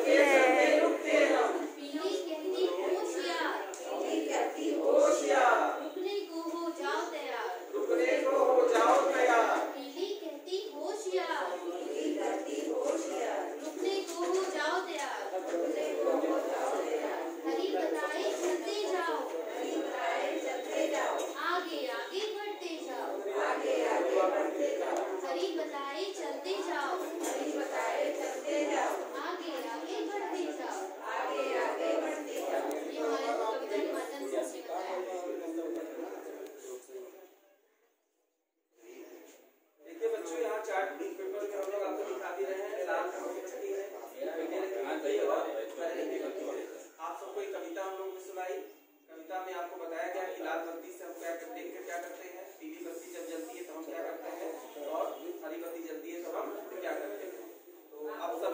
है। पीली कहती होशियार, रुकने को हो जाओ तैयार। पीली कहती होशियार, रुकने को हो जाओ तैयार। हरी बताए चलते जाओ, आगे आगे बढ़ते जाओ। हरी बताए चलते जाओ, आगे आगे बढ़ते जाओ। ये हमारे कविता के माध्यम से हमने बताया। देखिए बच्चों, यहाँ चार्ट पेपर में हम लोग आपको दिखा भी रहे हैं। लाल कलर की पट्टी है, आप सबको एक कविता हम लोगों ने सुनाई। कविता में आपको बताया गया कि लाल बत्ती से हम क्या देख कर क्या करते हैं, पीली बत्ती जब जलती है तो हम क्या करते हैं, और हरी बत्ती जलती है तो हम क्या करते हैं। तो अब